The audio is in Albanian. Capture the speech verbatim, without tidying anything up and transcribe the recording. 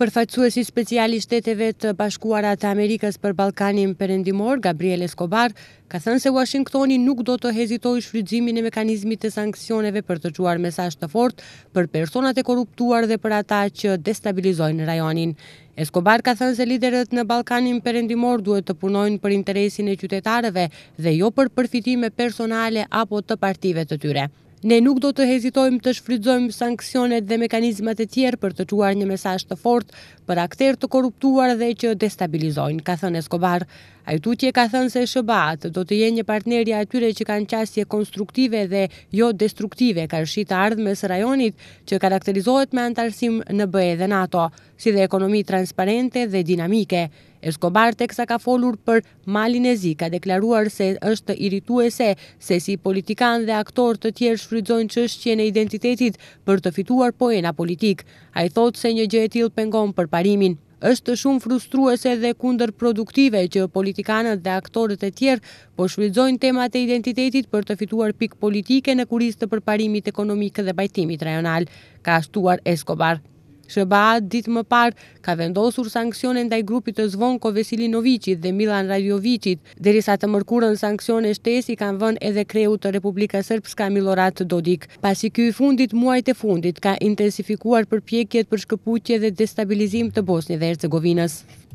Përfaqësuesi special i Shteteve të Bashkuara të Amerikës për Ballkanin Perëndimor, Gabriel Eskobar, ka thënë se Washingtoni nuk do të hezitojë shfrytëzimin e mekanizmit të sanksioneve për të çuar mesazh të fortë për personat e korruptuar dhe për ata që destabilizojnë rajonin. Eskobar ka thënë se liderët në Ballkanin Perëndimor duhet të punojnë për interesin e qytetarëve dhe jo për përfitime personale apo të partive të tyre. Ne nuk do të hezitojmë të shfrytëzojmë sanksionet dhe mekanizmat e tjerë për të çuar një mesazh të fortë për aktorë të korruptuar dhe që destabilizojnë, ka thënë Eskobar. Ai tutje ka thënë se S B A-t do të jenë një partner i atyre që kanë qasje konstruktive dhe jo destruktive karshi të ardhmes së rajonit që karakterizohet me antarësim në B E dhe NATO, si dhe ekonomi transparente dhe dinamike. Eskobar, teksa ka folur për Malin e Zi, ka deklaruar se është irrituese se si politikan dhe aktor të tjerë shfrytëzojnë çështjen e identitetit për të fituar poena politik. Ai thotë se një gjë e tillë pengon përparimin. Është shumë frustruese dhe kundërproduktive që politikanët dhe aktorët e tjerë po shfrytëzojnë temat e identitetit për të fituar pikë politike në kurizë të përparimit ekonomik dhe pajtimit rajonal, ka shtuar Eskobar. S B A ditë më parë ka vendosur sanksione ndaj grupit të Zvonko Veselinovicit dhe Milan Radjovicit, derisa të mërkurën sanksione shtesë i kanë vënë edhe kreut të Republika Srpska Milorad Dodik, pasi ky i fundit muajt e fundit ka intensifikuar përpjekjet për shkëputje dhe destabilizim të Bosnjë dhe Hercegovinës.